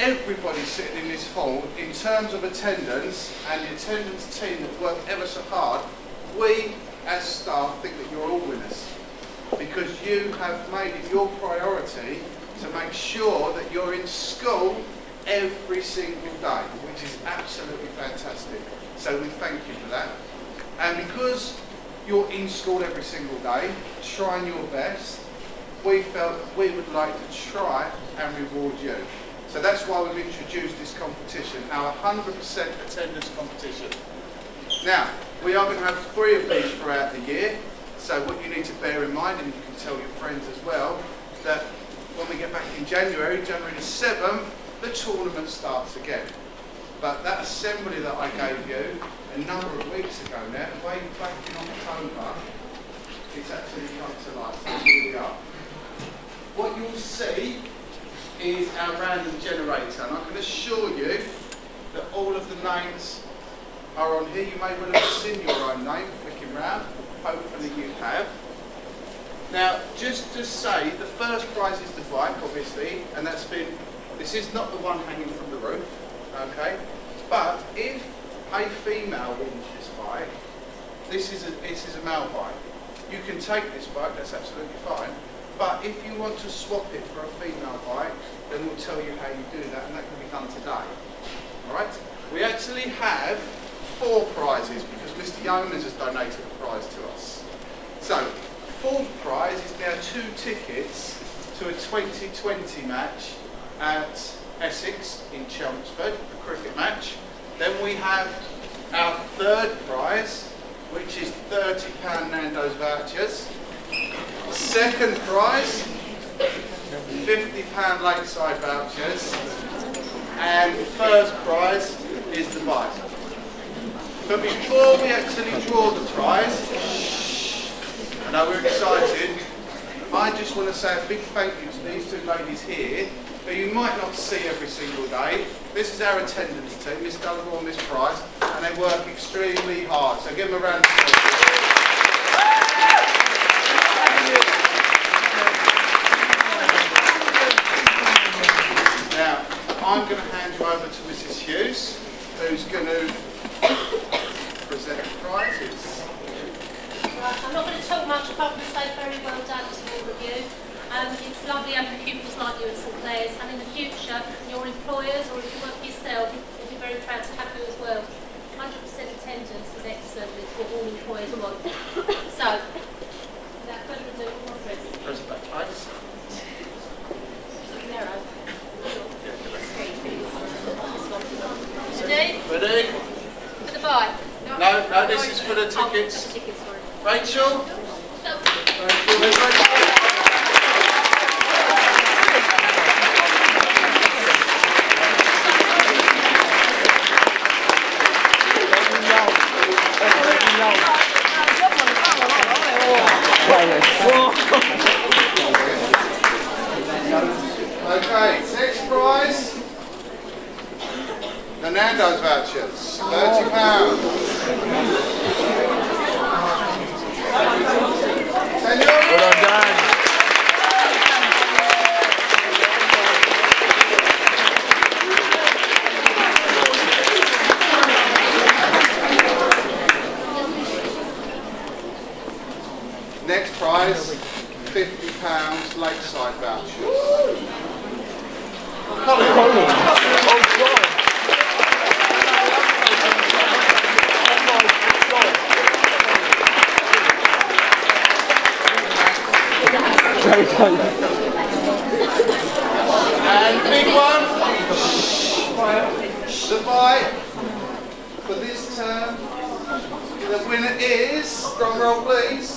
everybody sitting in this hall, in terms of attendance and the attendance team that worked ever so hard, we as staff think that you're all winners, because you have made it your priority to make sure that you're in school every single day, which is absolutely fantastic. So we thank you for that. And because you're in school every single day, trying your best, we felt that we would like to try and reward you. So that's why we've introduced this competition, our 100% attendance competition. Now, we are going to have 3 of these throughout the year. So what you need to bear in mind, and you can tell your friends as well, that when we get back in January the 7th, the tournament starts again. But that assembly that I gave you a number of weeks ago now, way back in October, it's actually come to life. So here we are. What you'll see is our random generator, and I can assure you that all of the names are on here. You may well have seen your own name flicking round. Hopefully you have. Now, just to say, the first prize is the bike, obviously, and this is not the one hanging from the roof, okay? But if a female wins this bike, this is a male bike. You can take this bike, that's absolutely fine. But if you want to swap it for a female bike, then we'll tell you how you do that, and that can be done today. All right? We actually have 4 prizes because Mr. Yeomans has donated a prize to us. So, 4th prize is now 2 tickets to a 2020 match at Essex in Chelmsford, the cricket match. Then we have our 3rd prize, which is £30 Nando's vouchers. 2nd prize, £50 Lakeside vouchers. And 1st prize is the bike. But before we actually draw the prize, I know we're excited, I just want to say a big thank you to these 2 ladies here, who you might not see every single day. This is our attendance team, Miss Dunmore and Miss Price, and they work extremely hard. So give them a round of applause. Now, I'm going to hand you over to Mrs. Hughes, who's going to present the prizes. Right, I'm not going to talk much apart from say very well done to all of you. It's lovely having pupils like you at St Clare's, and in the future, your employers, or if you work for yourself, will be very proud to have you as well. 100% attendance is excellent, it's what all employers want. So, without further ado, on Chris. Press back, please. Narrow. Ready? Ready? For the bike? No, this is for the tickets. Oh, tickets, sorry. Rachel? No. Rachel. Okay, next prize, the Nando's vouchers, £30. Well done. Next prize, £50 Lakeside vouchers. Colin. Oh God. And big one, the bike for this term. The winner is, drum roll please.